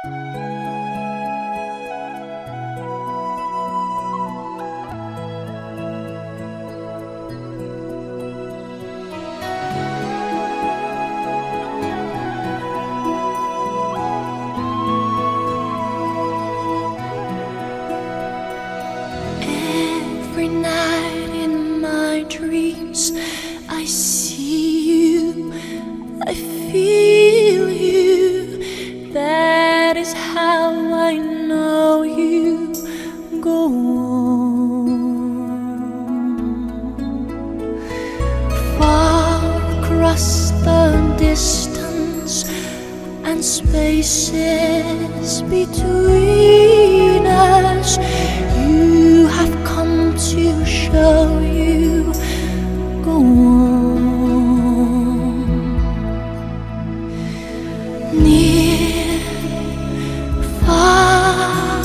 Every night in my dreams I see you, I feel you. That is how I know you. Go on. Far across the distance and spaces between us, you have come to show you. Go on. Near, far,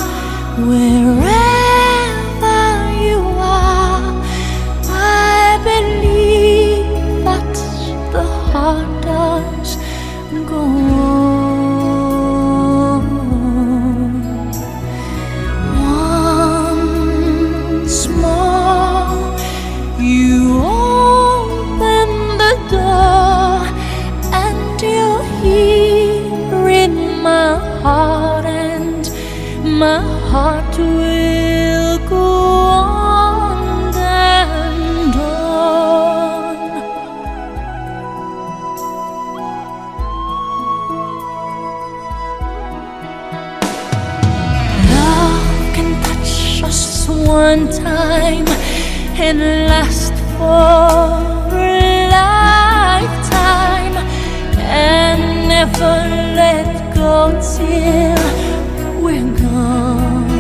wherever you are, I believe that the heart does. Go on. Once more, you open the door, and you're here in my heart, and my heart will go on and on. Love can touch us one time and last for a lifetime, and never let go till we're gone.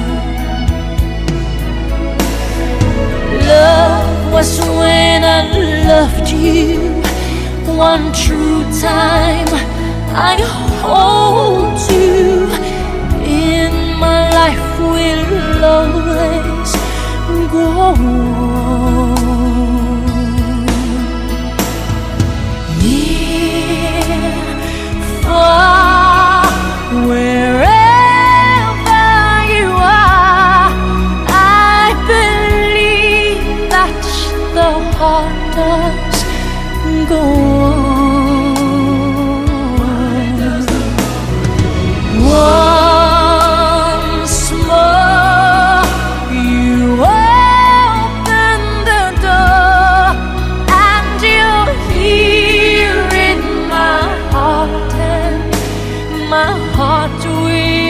Love was when I loved you one true time. I hold you in my life, will always go on. Near, far, wherever you are, I believe that the heart does go on. Once more, you open the door, and you're here in my heart, and my heart will